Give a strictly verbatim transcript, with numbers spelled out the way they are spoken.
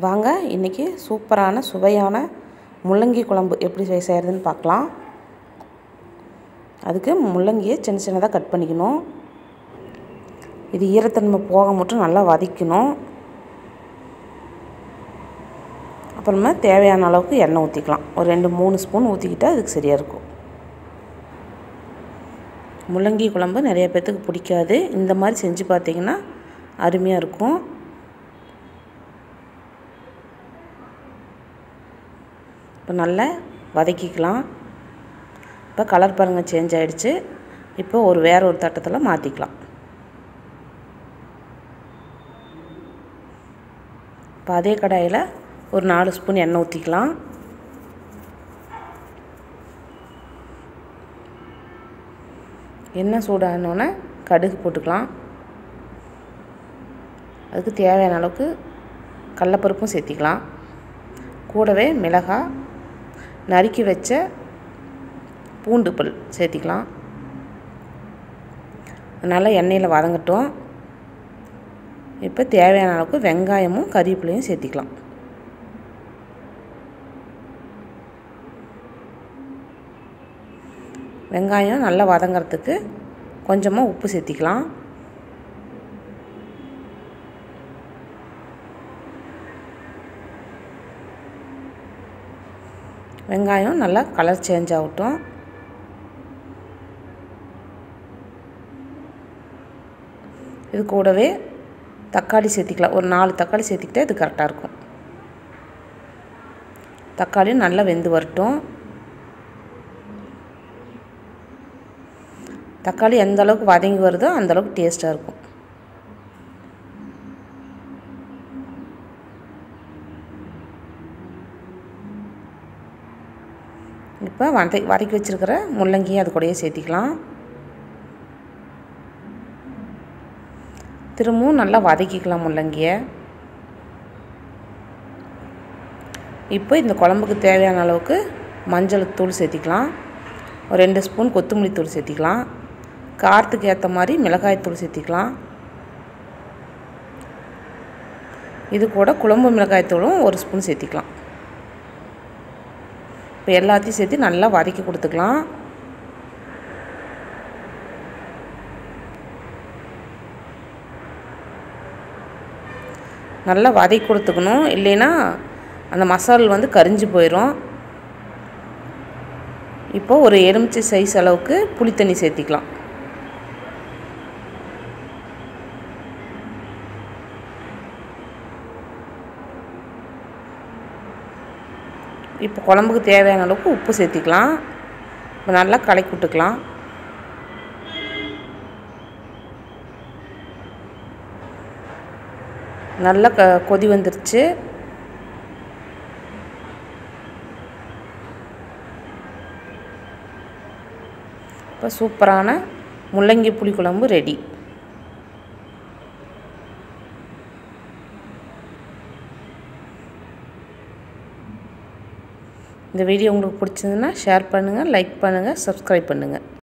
வாங்க இன்றைக்கி சூப்பரான சுவையான முள்ளங்கி குழம்பு எப்படி செய்கிறதுன்னு பார்க்கலாம். அதுக்கு முள்ளங்கியை சின்ன சின்னதாக கட் பண்ணிக்கணும். இது ஈரத்தன்மை போக மட்டும் நல்லா வதக்கணும். அப்புறமா தேவையான அளவுக்கு எண்ணெய் ஊற்றிக்கலாம். ஒரு ரெண்டு மூணு ஸ்பூன் ஊற்றிக்கிட்டால் அதுக்கு சரியாக இருக்கும். முள்ளங்கி குழம்பு நிறைய பேர்த்துக்கு பிடிக்காது. இந்த மாதிரி செஞ்சு பார்த்திங்கன்னா அருமையாக இருக்கும். இப்போ நல்லா வதக்கிக்கலாம். இப்போ கலர் பாருங்கள் சேஞ்ச் ஆகிடுச்சு. இப்போ ஒரு வேறு ஒரு தட்டத்தில் மாற்றிக்கலாம். இப்போ அதே கடாயில் ஒரு நாலு ஸ்பூன் எண்ணெய் ஊற்றிக்கலாம். எண்ணெய் சூடானோடனே கடுகு போட்டுக்கலாம். அதுக்கு தேவையான அளவுக்கு கடலைப்பருப்பும் சேர்த்திக்கலாம். கூடவே மிளகாய், நறுக்கி வச்ச பூண்டு பல் சேர்த்திக்கலாம். நல்லா எண்ணெயில் வதங்கட்டும். இப்போ தேவையான அளவுக்கு வெங்காயமும் கறிவேப்பிலையும் சேர்த்திக்கலாம். வெங்காயம் நல்லா வதங்கிறதுக்கு கொஞ்சமாக உப்பு சேர்த்திக்கலாம். வெங்காயம் நல்லா கலர் சேஞ்ச் ஆகட்டும். இது கூடவே தக்காளி சேர்த்திக்கலாம். ஒரு நாலு தக்காளி சேர்த்திக்கிட்டே இது கரெக்டாக இருக்கும். தக்காளியும் நல்லா வெந்து வரட்டும். தக்காளி எந்த அளவுக்கு வதங்கி வருதோ அந்தளவுக்கு டேஸ்ட்டாக இருக்கும். இப்போ வத வதக்கி வச்சுருக்கிற முள்ளங்கியை அது கூடயே சேர்த்திக்கலாம். திரும்பவும் நல்லா வதக்கிக்கலாம் முள்ளங்கியை. இப்போ இந்த குழம்புக்கு தேவையான அளவுக்கு மஞ்சள் தூள் சேர்த்திக்கலாம். ஒரு ரெண்டு ஸ்பூன் கொத்தமல்லி தூள் சேர்த்திக்கலாம். காரத்துக்கு ஏற்ற மாதிரி மிளகாய் தூள் சேர்த்திக்கலாம். இது கூட குழம்பு மிளகாய் தூளும் ஒரு ஸ்பூன் சேர்த்திக்கலாம். இப்போ எல்லாத்தையும் சேர்த்து நல்லா வதக்கி கொடுத்துக்கலாம். நல்லா வதக்கி கொடுத்துக்கணும். இல்லைன்னா அந்த மசால் வந்து கரிஞ்சு போயிடும். இப்போ ஒரு எலுமிச்சை சைஸ் அளவுக்கு புளி தண்ணி சேர்த்திக்கலாம். இப்போ குழம்புக்கு தேவையான அளவுக்கு உப்பு சேர்த்திக்கலாம். இப்போ நல்லா கலக்கி விட்டுக்கலாம். நல்லா க கொதி வந்துருச்சு. இப்போ சூப்பரான முள்ளங்கி புளி குழம்பு ரெடி. இந்த வீடியோ உங்களுக்கு பிடிச்சதுன்னா ஷேர் பண்ணுங்கள், லைக் பண்ணுங்கள், சப்ஸ்கிரைப் பண்ணுங்கள்.